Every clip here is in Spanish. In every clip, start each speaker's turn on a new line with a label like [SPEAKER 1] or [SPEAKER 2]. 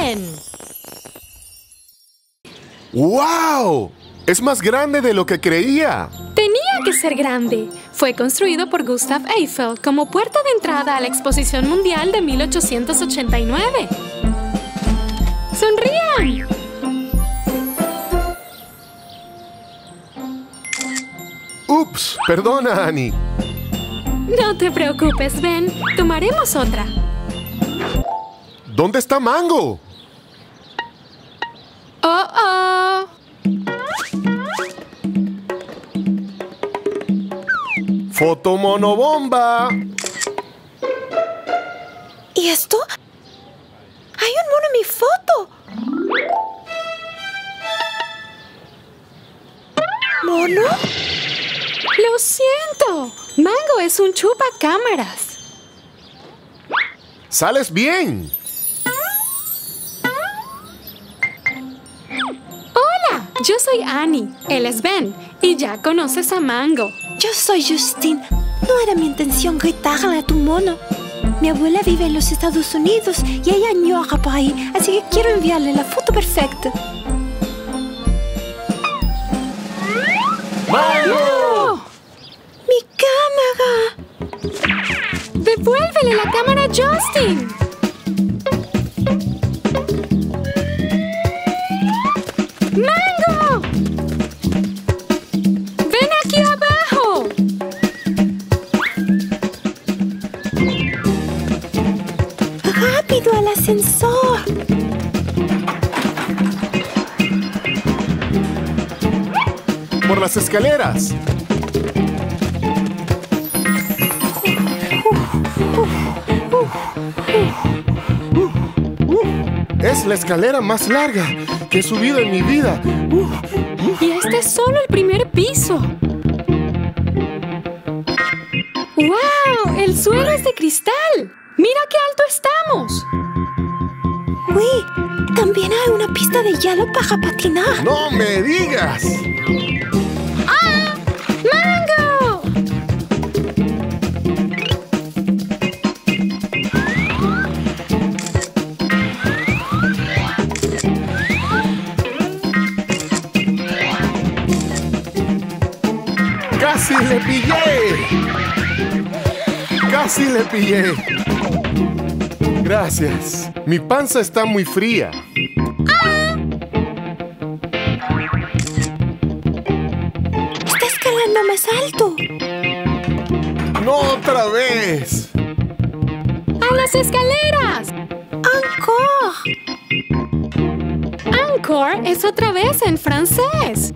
[SPEAKER 1] bien!
[SPEAKER 2] ¡Wow! Es más grande de lo que creía.
[SPEAKER 1] Tenía que ser grande. Fue construido por Gustave Eiffel como puerta de entrada a la Exposición Mundial de 1889. ¡Sonrían!
[SPEAKER 2] ¡Ups! Perdona, Annie.
[SPEAKER 1] No te preocupes, Ben. Tomaremos otra.
[SPEAKER 2] ¿Dónde está Mango?
[SPEAKER 1] ¡Oh!
[SPEAKER 2] ¡Fotomonobomba!
[SPEAKER 3] ¿Y esto? ¡Hay un mono en mi foto! ¿Mono?
[SPEAKER 1] ¡Lo siento! Mango es un chupacámaras.
[SPEAKER 2] ¡Sales bien!
[SPEAKER 1] ¡Hola! Yo soy Annie. Él es Ben. Y ya conoces a Mango.
[SPEAKER 3] Yo soy Justine. No era mi intención gritarle a tu mono. Mi abuela vive en los Estados Unidos y ella añora por ahí, así que quiero enviarle la foto perfecta.
[SPEAKER 2] ¡Mango!
[SPEAKER 3] ¡Mi cámara!
[SPEAKER 1] ¡Devuélvele la cámara a Justin! ¡Mango! ¡Ven aquí abajo!
[SPEAKER 3] ¡Rápido al ascensor!
[SPEAKER 2] ¡Por las escaleras! Es la escalera más larga que he subido en mi vida.
[SPEAKER 1] Y este es solo el primer piso. ¡Wow! ¡El suelo es de cristal! ¡Mira qué alto estamos!
[SPEAKER 3] ¡Uy! También hay una pista de hielo para patinar.
[SPEAKER 2] ¡No me digas!
[SPEAKER 1] ¡Ah! ¡Mango!
[SPEAKER 2] ¡Casi le pillé! ¡Casi le pillé! Gracias. Mi panza está muy fría.
[SPEAKER 3] Está escalando más alto.
[SPEAKER 2] ¡No otra vez!
[SPEAKER 1] ¡A las escaleras!
[SPEAKER 3] Encore.
[SPEAKER 1] Encore es otra vez en francés.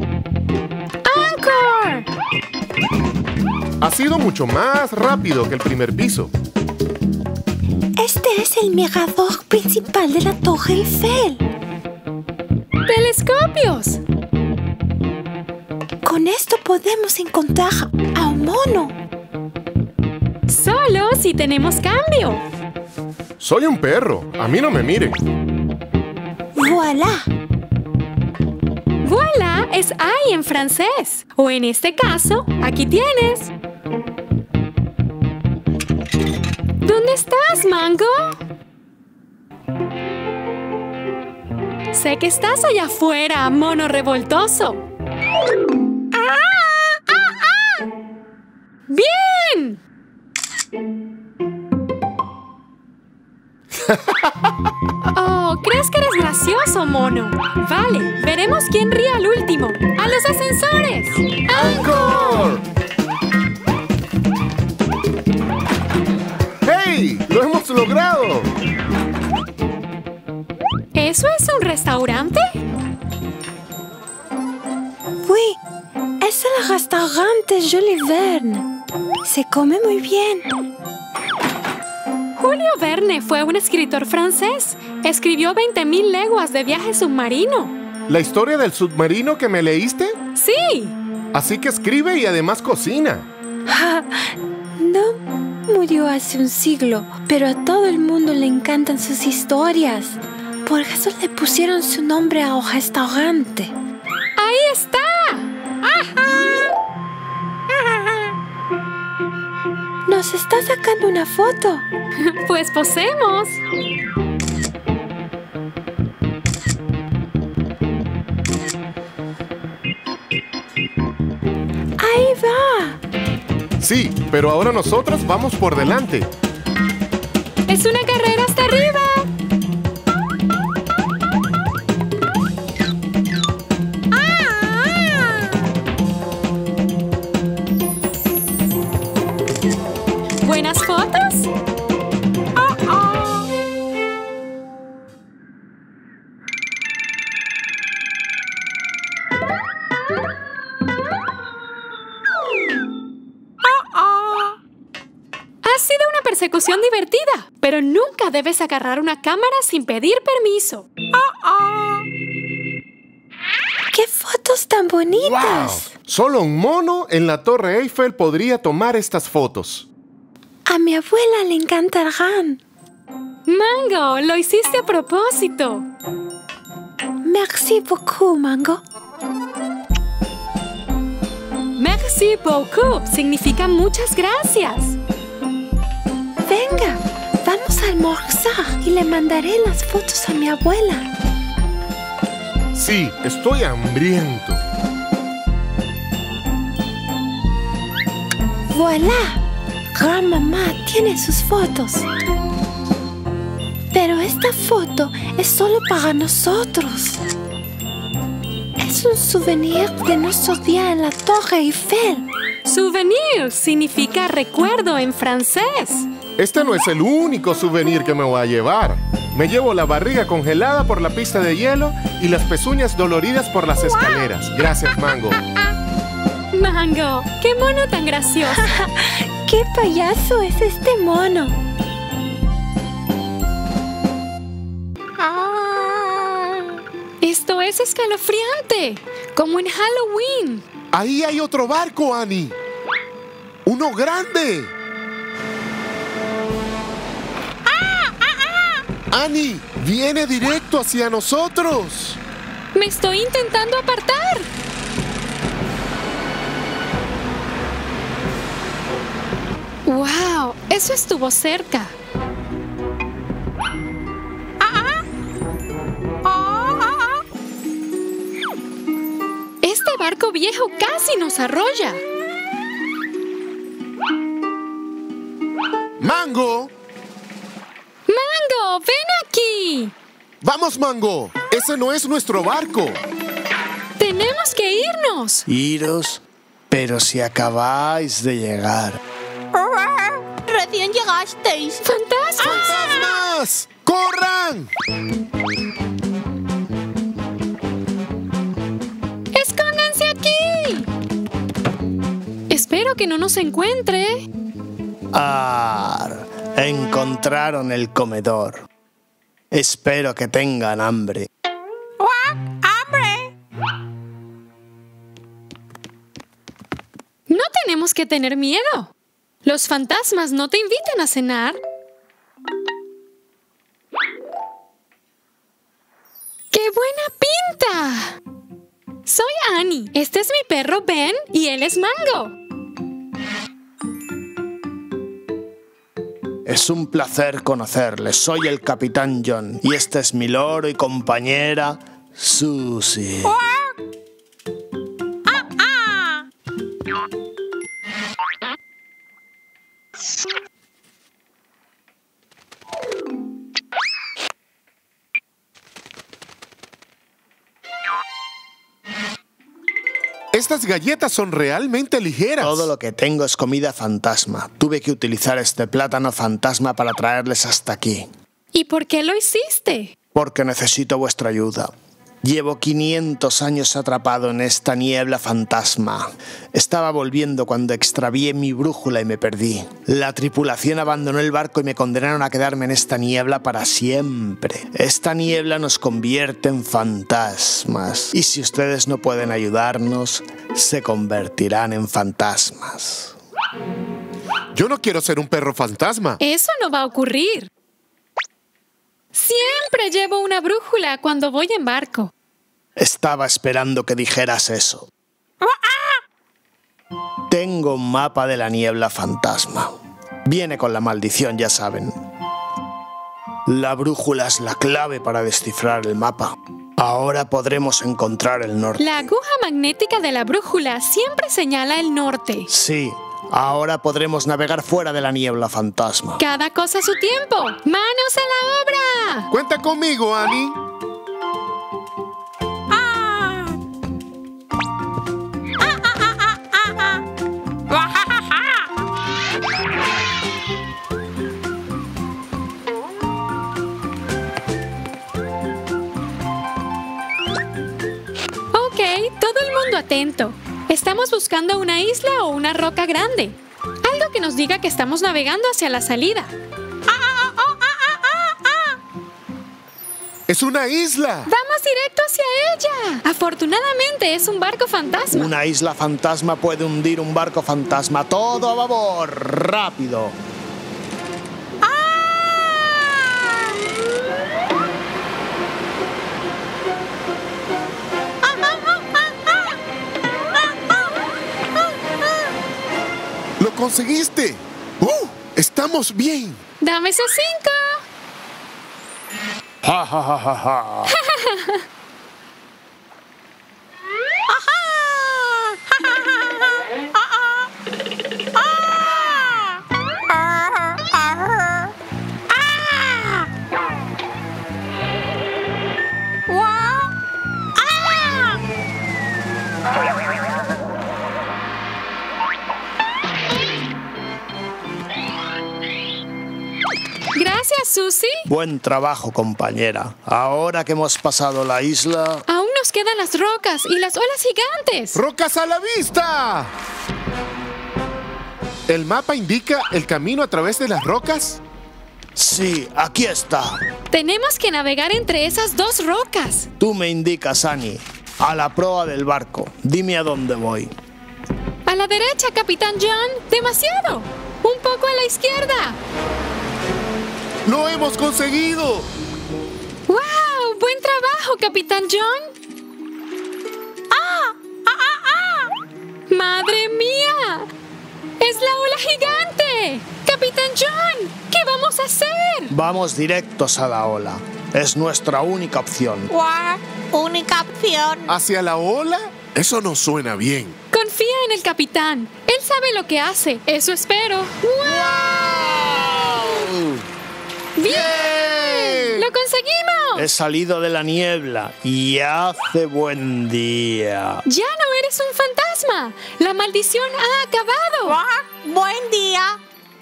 [SPEAKER 1] ¡Encore!
[SPEAKER 2] Ha sido mucho más rápido que el primer piso.
[SPEAKER 3] Este es el mirador principal de la Torre Eiffel.
[SPEAKER 1] ¡Telescopios!
[SPEAKER 3] Con esto podemos encontrar a un mono.
[SPEAKER 1] Solo si tenemos cambio.
[SPEAKER 2] Soy un perro. A mí no me miren.
[SPEAKER 3] ¡Voilà!
[SPEAKER 1] Voilà es ay en francés. O en este caso, aquí tienes. ¿Dónde estás, Mango? Sé que estás allá afuera, mono revoltoso. ¡Bien! Oh, ¿crees que eres gracioso, mono? Vale, veremos quién ríe al último. ¡A los ascensores!
[SPEAKER 2] ¡Encore! ¡Hey! ¡Lo hemos logrado!
[SPEAKER 1] ¿Eso es un restaurante?
[SPEAKER 3] Oui, es el restaurante Jules Verne. Se come muy bien.
[SPEAKER 1] Julio Verne fue un escritor francés. Escribió 20.000 leguas de viaje submarino.
[SPEAKER 2] ¿La historia del submarino que me leíste?
[SPEAKER 1] ¡Sí!
[SPEAKER 2] Así que escribe y además cocina.
[SPEAKER 3] No murió hace un siglo, pero a todo el mundo le encantan sus historias. Por eso le pusieron su nombre al restaurante.
[SPEAKER 1] ¡Ahí está!
[SPEAKER 3] Nos está sacando una foto.
[SPEAKER 1] Pues posemos.
[SPEAKER 2] Sí, pero ahora nosotros vamos por delante.
[SPEAKER 1] ¡Es una carrera hasta arriba! ¿Buenas fotos? Ha sido una persecución divertida, pero nunca debes agarrar una cámara sin pedir permiso.
[SPEAKER 3] ¡Qué fotos tan bonitas!
[SPEAKER 2] ¡Wow! Solo un mono en la Torre Eiffel podría tomar estas fotos.
[SPEAKER 3] A mi abuela le encantarán.
[SPEAKER 1] Mango, lo hiciste a propósito.
[SPEAKER 3] Merci beaucoup, Mango.
[SPEAKER 1] Merci beaucoup significa muchas gracias.
[SPEAKER 3] Venga, vamos a almorzar y le mandaré las fotos a mi abuela.
[SPEAKER 2] Sí, estoy hambriento.
[SPEAKER 3] ¡Voilà! Gran mamá tiene sus fotos. Pero esta foto es solo para nosotros. Es un souvenir de nuestro día en la Torre Eiffel.
[SPEAKER 1] Souvenir significa recuerdo en francés.
[SPEAKER 2] Este no es el único souvenir que me voy a llevar. Me llevo la barriga congelada por la pista de hielo y las pezuñas doloridas por las escaleras. Gracias, Mango.
[SPEAKER 1] Mango, qué mono tan gracioso.
[SPEAKER 3] ¡Qué payaso es este mono!
[SPEAKER 1] Esto es escalofriante, como en Halloween.
[SPEAKER 2] Ahí hay otro barco, Annie. ¡Uno grande! Annie, viene directo hacia nosotros.
[SPEAKER 1] Me estoy intentando apartar. ¡Wow! Eso estuvo cerca. Este barco viejo casi nos arrolla.
[SPEAKER 2] ¡Mango!
[SPEAKER 1] ¡Mango, ven aquí!
[SPEAKER 2] ¡Vamos, Mango! ¡Ese no es nuestro barco!
[SPEAKER 1] ¡Tenemos que irnos!
[SPEAKER 4] Iros, pero si acabáis de llegar.
[SPEAKER 3] Recién llegasteis.
[SPEAKER 1] ¡Fantasmas!
[SPEAKER 2] ¡Fantasmas! ¡Corran!
[SPEAKER 1] ¡Escóndanse aquí! Espero que no nos encuentre.
[SPEAKER 4] Encontraron el comedor. Espero que tengan hambre.
[SPEAKER 3] ¡Hambre!
[SPEAKER 1] No tenemos que tener miedo. Los fantasmas no te invitan a cenar. ¡Qué buena pinta! Soy Annie. Este es mi perro Ben y él es Mango.
[SPEAKER 4] Es un placer conocerles. Soy el Capitán John y este es mi loro y compañera, Susie.
[SPEAKER 2] Estas galletas son realmente ligeras.
[SPEAKER 4] Todo lo que tengo es comida fantasma. Tuve que utilizar este plátano fantasma para traerles hasta aquí.
[SPEAKER 1] ¿Y por qué lo hiciste?
[SPEAKER 4] Porque necesito vuestra ayuda. Llevo 500 años atrapado en esta niebla fantasma. Estaba volviendo cuando extravié mi brújula y me perdí. La tripulación abandonó el barco y me condenaron a quedarme en esta niebla para siempre. Esta niebla nos convierte en fantasmas. Y si ustedes no pueden ayudarnos, se convertirán en fantasmas.
[SPEAKER 2] Yo no quiero ser un perro fantasma.
[SPEAKER 1] Eso no va a ocurrir. Siempre llevo una brújula cuando voy en barco.
[SPEAKER 4] Estaba esperando que dijeras eso. Tengo un mapa de la niebla fantasma. Viene con la maldición, ya saben. La brújula es la clave para descifrar el mapa. Ahora podremos encontrar el norte.
[SPEAKER 1] La aguja magnética de la brújula siempre señala el norte.
[SPEAKER 4] Sí, Ahora podremos navegar fuera de la niebla fantasma.
[SPEAKER 1] Cada cosa a su tiempo. ¡Manos a la obra!
[SPEAKER 2] Cuenta conmigo, Annie.
[SPEAKER 1] Ok, todo el mundo atento. Estamos buscando una isla o una roca grande. Algo que nos diga que estamos navegando hacia la salida.
[SPEAKER 2] ¡Es una isla!
[SPEAKER 1] ¡Vamos directo hacia ella! Afortunadamente es un barco fantasma.
[SPEAKER 4] Una isla fantasma puede hundir un barco fantasma. ¡Todo a babor! ¡Rápido!
[SPEAKER 2] ¡Lo conseguiste! ¡Estamos bien!
[SPEAKER 1] ¡Dame esos 5!
[SPEAKER 4] ¡Ja, ja, ja, ja, ja!
[SPEAKER 1] Gracias, Susie.
[SPEAKER 4] Buen trabajo, compañera. Ahora que hemos pasado la isla...
[SPEAKER 1] Aún nos quedan las rocas y las olas gigantes.
[SPEAKER 2] ¡Rocas a la vista! ¿El mapa indica el camino a través de las rocas?
[SPEAKER 4] Sí, aquí está.
[SPEAKER 1] Tenemos que navegar entre esas dos rocas.
[SPEAKER 4] Tú me indicas, Annie. A la proa del barco. Dime a dónde voy.
[SPEAKER 1] A la derecha, Capitán John. ¡Demasiado! Un poco a la izquierda.
[SPEAKER 2] ¡Lo hemos conseguido!
[SPEAKER 1] ¡Wow! ¡Buen trabajo, Capitán John! ¡Madre mía! ¡Es la ola gigante! ¡Capitán John! ¿Qué vamos a hacer?
[SPEAKER 4] Vamos directos a la ola. Es nuestra única opción.
[SPEAKER 3] Única opción.
[SPEAKER 2] ¿Hacia la ola? Eso no suena bien.
[SPEAKER 1] Confía en el capitán. Él sabe lo que hace. Eso espero. ¡Bien! ¡Lo conseguimos!
[SPEAKER 4] He salido de la niebla y hace buen día.
[SPEAKER 1] ¡Ya no eres un fantasma! ¡La maldición ha acabado!
[SPEAKER 3] Buen día.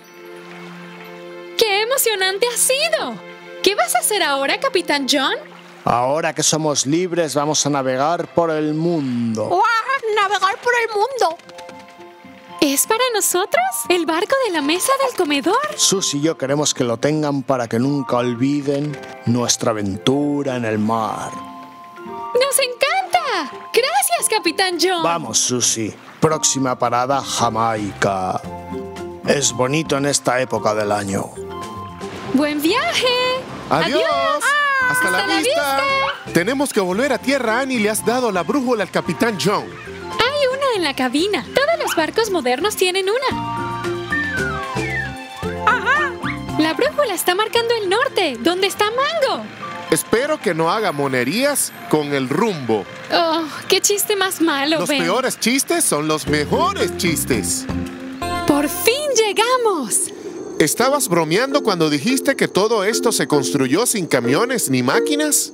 [SPEAKER 1] ¡Qué emocionante ha sido! ¿Qué vas a hacer ahora, Capitán John?
[SPEAKER 4] Ahora que somos libres, vamos a navegar por el mundo.
[SPEAKER 3] Navegar por el mundo.
[SPEAKER 1] ¿Es para nosotros? ¿El barco de la mesa del comedor?
[SPEAKER 4] Sus y yo queremos que lo tengan para que nunca olviden nuestra aventura en el mar.
[SPEAKER 1] ¡Nos encanta! ¡Gracias, Capitán John!
[SPEAKER 4] Vamos, Susie. Próxima parada, Jamaica. Es bonito en esta época del año.
[SPEAKER 1] ¡Buen viaje!
[SPEAKER 2] ¡Adiós! ¡Hasta la vista! Tenemos que volver a tierra, Annie. Le has dado la brújula al Capitán John.
[SPEAKER 1] Hay una en la cabina. Todos los barcos modernos tienen una. La brújula está marcando el norte, donde está Mango.
[SPEAKER 2] Espero que no haga monerías con el rumbo.
[SPEAKER 1] Oh, qué chiste más malo,
[SPEAKER 2] Los
[SPEAKER 1] Ben.
[SPEAKER 2] peores chistes son los mejores chistes.
[SPEAKER 1] ¡Por fin llegamos!
[SPEAKER 2] ¿Estabas bromeando cuando dijiste que todo esto se construyó sin camiones ni máquinas?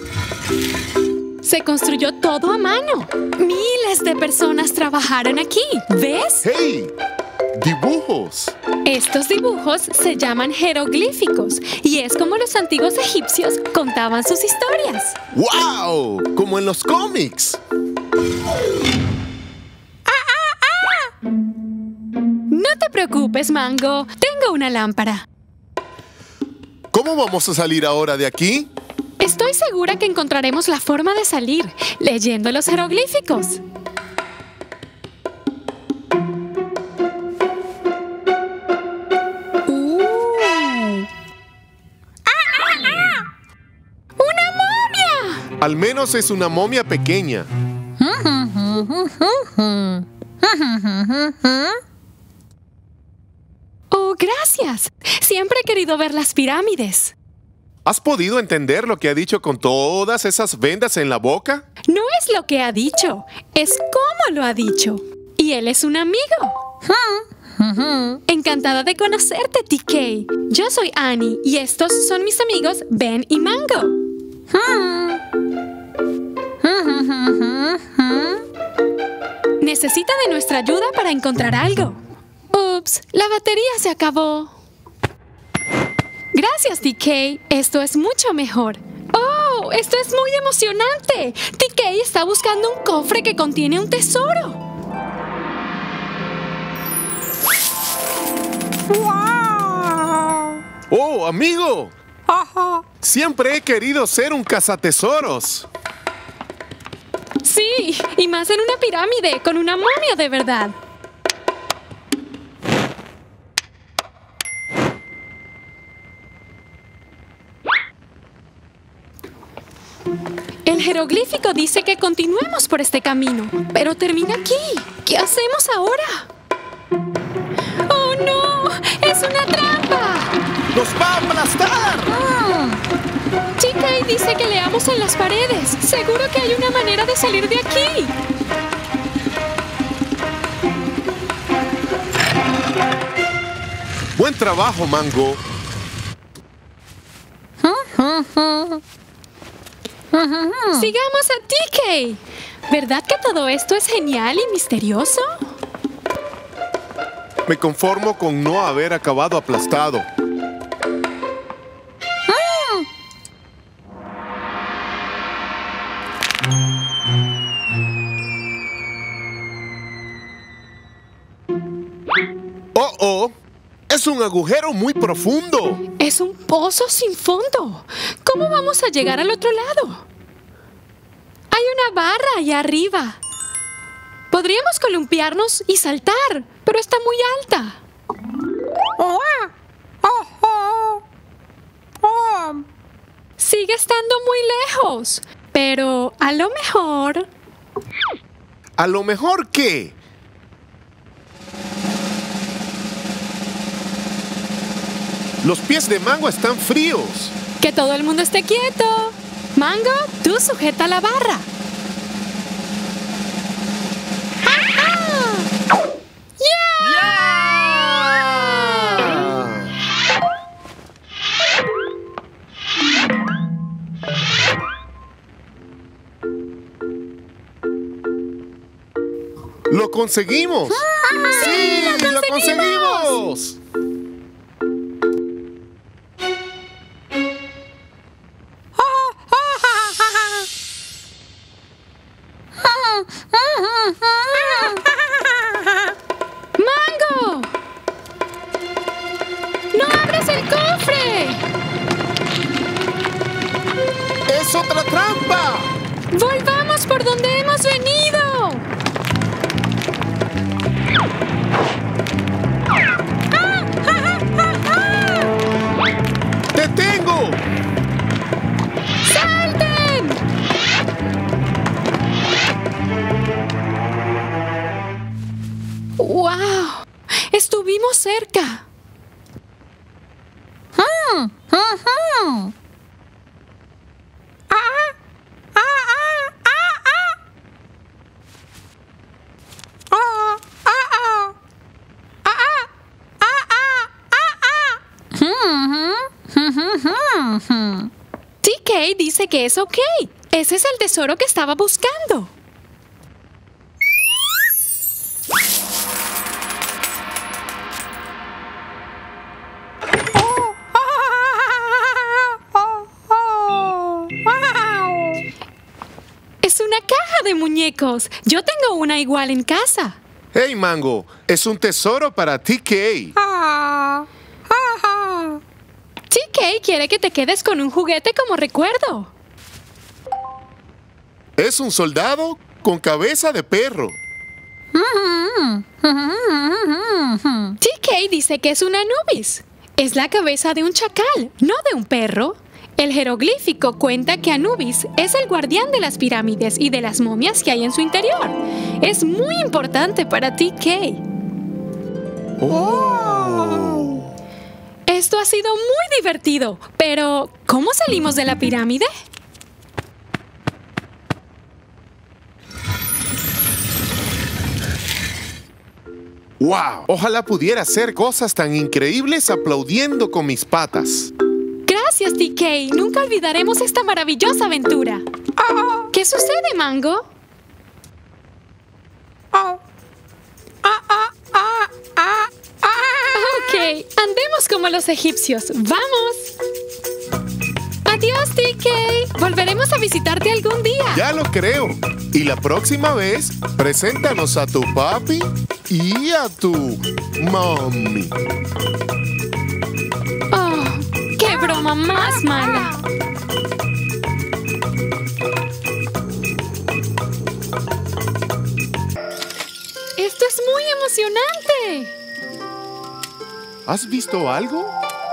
[SPEAKER 1] Se construyó todo a mano. Miles de personas trabajaron aquí. ¿Ves?
[SPEAKER 2] ¡Hey! ¡Dibujos!
[SPEAKER 1] Estos dibujos se llaman jeroglíficos y es como los antiguos egipcios contaban sus historias.
[SPEAKER 2] ¡Wow! Como en los cómics.
[SPEAKER 1] No te preocupes, Mango. Tengo una lámpara.
[SPEAKER 2] ¿Cómo vamos a salir ahora de aquí?
[SPEAKER 1] Estoy segura que encontraremos la forma de salir leyendo los jeroglíficos. ¡Una momia!
[SPEAKER 2] Al menos es una momia pequeña.
[SPEAKER 1] ¡Oh, gracias! Siempre he querido ver las pirámides.
[SPEAKER 2] ¿Has podido entender lo que ha dicho con todas esas vendas en la boca?
[SPEAKER 1] No es lo que ha dicho, es cómo lo ha dicho. Y él es un amigo. Encantada de conocerte, TK. Yo soy Annie y estos son mis amigos Ben y Mango. Necesita de nuestra ayuda para encontrar algo. Ups, la batería se acabó. Gracias, TK. Esto es mucho mejor. ¡Oh! ¡Esto es muy emocionante! TK está buscando un cofre que contiene un tesoro.
[SPEAKER 2] ¡Wow! ¡Oh, amigo! Siempre he querido ser un cazatesoros.
[SPEAKER 1] Sí, y más en una pirámide con una momia de verdad. El jeroglífico dice que continuemos por este camino, pero termina aquí. ¿Qué hacemos ahora? ¡Oh, no! ¡Es una trampa!
[SPEAKER 2] ¡Nos va a aplastar!
[SPEAKER 1] TK dice que leamos en las paredes. Seguro que hay una manera de salir de aquí.
[SPEAKER 2] Buen trabajo, Mango.
[SPEAKER 1] Sigamos a TK. ¿Verdad que todo esto es genial y misterioso?
[SPEAKER 2] Me conformo con no haber acabado aplastado. ¡Oh! Es un agujero muy profundo.
[SPEAKER 1] Es un pozo sin fondo. ¿Cómo vamos a llegar al otro lado? Hay una barra allá arriba. Podríamos columpiarnos y saltar, pero está muy alta. Sigue estando muy lejos, pero a lo mejor...
[SPEAKER 2] ¿A lo mejor qué? Los pies de Mango están fríos.
[SPEAKER 1] Que todo el mundo esté quieto. Mango, tú sujeta la barra.
[SPEAKER 2] ¡Lo conseguimos! ¡Sí! ¡Lo conseguimos!
[SPEAKER 1] ¡Mango! ¡No abras el cofre!
[SPEAKER 2] ¡Es otra trampa!
[SPEAKER 1] ¡Volvamos por donde hemos venido!
[SPEAKER 2] ¡Te tengo!
[SPEAKER 1] ¡Salten! ¡Wow! Estuvimos cerca. TK dice que es ok. Ese es el tesoro que estaba buscando. Es una caja de muñecos. Yo tengo una igual en casa.
[SPEAKER 2] ¡Hey, Mango! Es un tesoro para TK.
[SPEAKER 1] TK quiere que te quedes con un juguete como recuerdo.
[SPEAKER 2] Es un soldado con cabeza de perro.
[SPEAKER 1] TK dice que es un Anubis. Es la cabeza de un chacal, no de un perro. El jeroglífico cuenta que Anubis es el guardián de las pirámides y de las momias que hay en su interior. Es muy importante para TK. Esto ha sido muy divertido, pero ¿cómo salimos de la pirámide?
[SPEAKER 2] ¡Wow! Ojalá pudiera hacer cosas tan increíbles aplaudiendo con mis patas.
[SPEAKER 1] Gracias, TK. Nunca olvidaremos esta maravillosa aventura. ¿Qué sucede, Mango? Ok, andemos como los egipcios. ¡Vamos! Adiós, TK. Volveremos a visitarte algún día.
[SPEAKER 2] Ya lo creo. Y la próxima vez, preséntanos a tu papi y a tu mami.
[SPEAKER 1] Oh, qué broma más mala. Esto es muy emocionante.
[SPEAKER 2] ¿Has visto algo?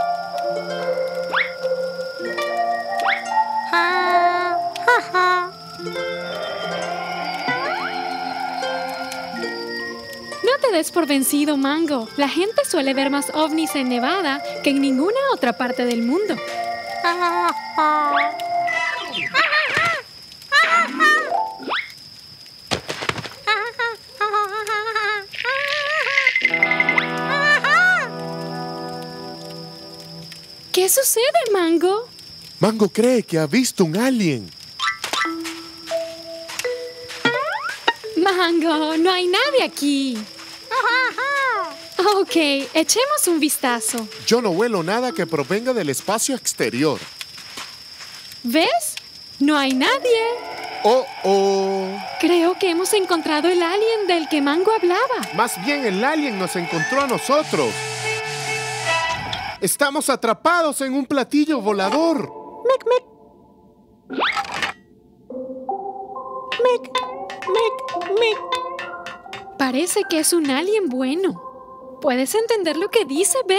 [SPEAKER 1] No te des por vencido, Mango. La gente suele ver más ovnis en Nevada que en ninguna otra parte del mundo. ¿Qué sucede, Mango?
[SPEAKER 2] Mango cree que ha visto un alien.
[SPEAKER 1] Mango, no hay nadie aquí. Ok, echemos un vistazo.
[SPEAKER 2] Yo no huelo nada que provenga del espacio exterior.
[SPEAKER 1] ¿Ves? No hay nadie.
[SPEAKER 2] Oh.
[SPEAKER 1] Creo que hemos encontrado el alien del que Mango hablaba.
[SPEAKER 2] Más bien el alien nos encontró a nosotros. Estamos atrapados en un platillo volador.
[SPEAKER 3] Mic, mic. Mic, mic, mic.
[SPEAKER 1] Parece que es un alien bueno. ¿Puedes entender lo que dice, Ben?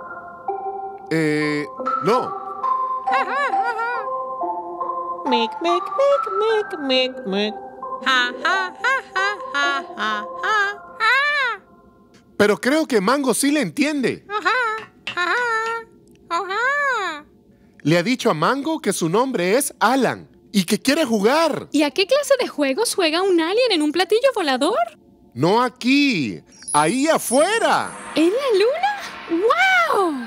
[SPEAKER 2] No.
[SPEAKER 3] Mic, mic, mic, mic, mic, mic. Ja, ja, ja, ja, ja, ja, ja.
[SPEAKER 2] Pero creo que Mango sí le entiende. Le ha dicho a Mango que su nombre es Alan y que quiere jugar.
[SPEAKER 1] ¿Y a qué clase de juegos juega un alien en un platillo volador?
[SPEAKER 2] No aquí, ahí afuera.
[SPEAKER 1] ¿En la luna? ¡Wow!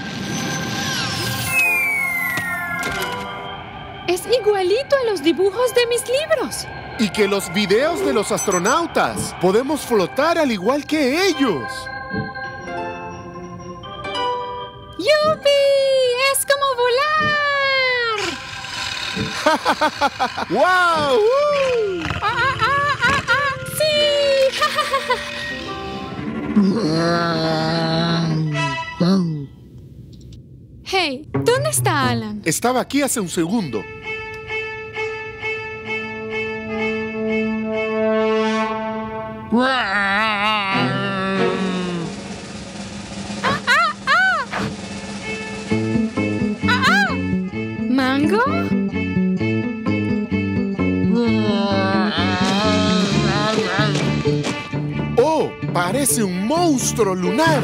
[SPEAKER 1] Es igualito a los dibujos de mis libros.
[SPEAKER 2] Y que los videos de los astronautas. Podemos flotar al igual que ellos.
[SPEAKER 1] ¡Yupi! ¡Es como volar!
[SPEAKER 2] ¡Wow!
[SPEAKER 1] ¡Sí! Hey, ¿dónde está Alan?
[SPEAKER 2] Estaba aquí hace un segundo.
[SPEAKER 1] ¿Mango?
[SPEAKER 2] ¡Oh! Parece un monstruo lunar.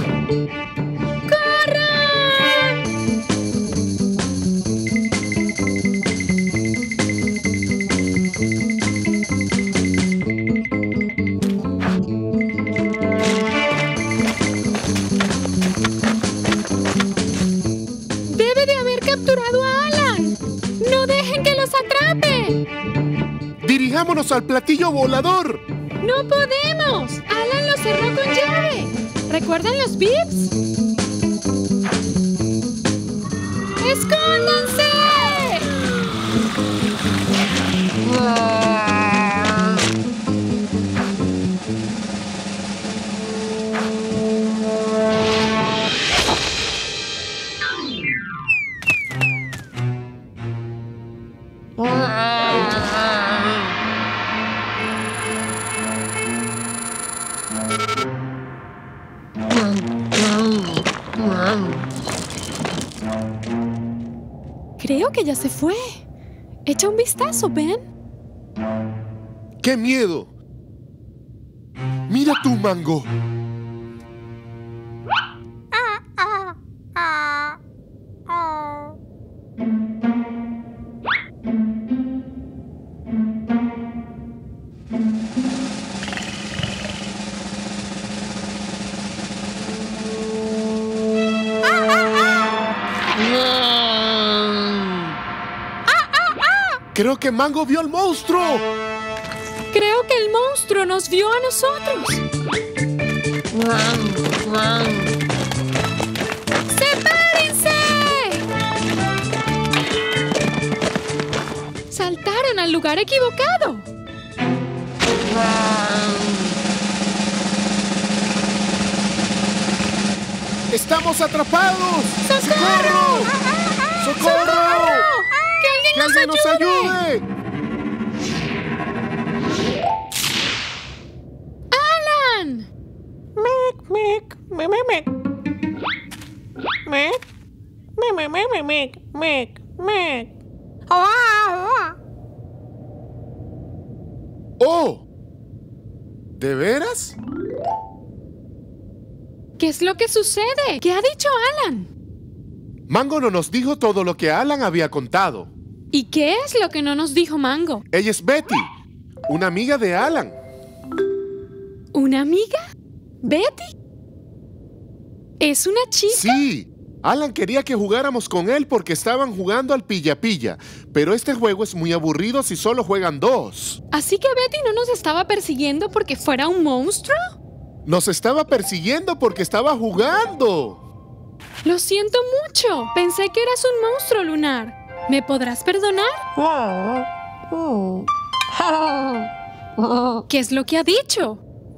[SPEAKER 1] Debe de haber capturado a Alan. ¡No dejen que los atrape!
[SPEAKER 2] Dirijámonos al platillo volador.
[SPEAKER 1] ¡No podemos! ¡Alan lo cerró con llave! ¿Recuerdan los bips? ¡Escóndanse! Creo que ya se fue. Echa un vistazo, Ben.
[SPEAKER 2] ¡Qué miedo! ¡Mira tú, Mango! Creo que Mango vio al monstruo.
[SPEAKER 1] Creo que el monstruo nos vio a nosotros. ¡Sepárense! Saltaron al lugar equivocado.
[SPEAKER 2] ¡Estamos atrapados!
[SPEAKER 1] ¡Socorro!
[SPEAKER 2] ¡Socorro!
[SPEAKER 1] ¡Que
[SPEAKER 2] ¡Que
[SPEAKER 1] alguien
[SPEAKER 2] alguien nos ayude!
[SPEAKER 1] ¡Alan!
[SPEAKER 2] ¡Oh! ¿De veras?
[SPEAKER 1] ¿Qué es lo que sucede? ¿Qué ha dicho Alan?
[SPEAKER 2] Mango no nos dijo todo lo que Alan había contado.
[SPEAKER 1] ¿Y qué es lo que no nos dijo Mango?
[SPEAKER 2] Ella es Betty, una amiga de Alan.
[SPEAKER 1] ¿Una amiga? ¿Betty? ¿Es una chica?
[SPEAKER 2] Sí, Alan quería que jugáramos con él porque estaban jugando al pilla-pilla, pero este juego es muy aburrido si solo juegan dos.
[SPEAKER 1] ¿Así que Betty no nos estaba persiguiendo porque fuera un monstruo?
[SPEAKER 2] Nos estaba persiguiendo porque estaba jugando.
[SPEAKER 1] Lo siento mucho. Pensé que eras un monstruo lunar. ¿Me podrás perdonar? ¿Qué es lo que ha dicho?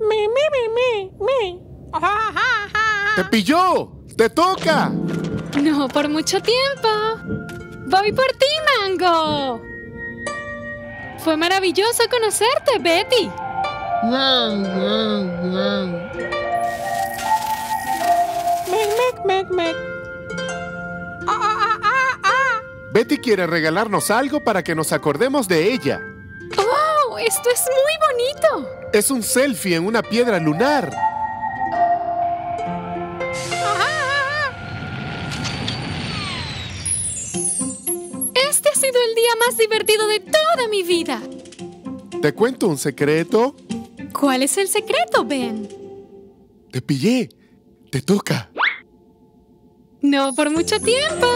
[SPEAKER 2] ¡Te pilló! ¡Te toca!
[SPEAKER 1] No por mucho tiempo. Voy por ti, Mango. Fue maravilloso conocerte, Betty.
[SPEAKER 2] Betty quiere regalarnos algo para que nos acordemos de ella.
[SPEAKER 1] ¡Oh! Esto es muy bonito.
[SPEAKER 2] Es un selfie en una piedra lunar.
[SPEAKER 1] Este ha sido el día más divertido de toda mi vida.
[SPEAKER 2] ¿Te cuento un secreto?
[SPEAKER 1] ¿Cuál es el secreto, Ben?
[SPEAKER 2] Te pillé. Te toca.
[SPEAKER 1] No por mucho tiempo.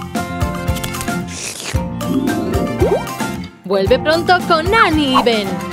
[SPEAKER 5] Vuelve pronto con Annie y Ben.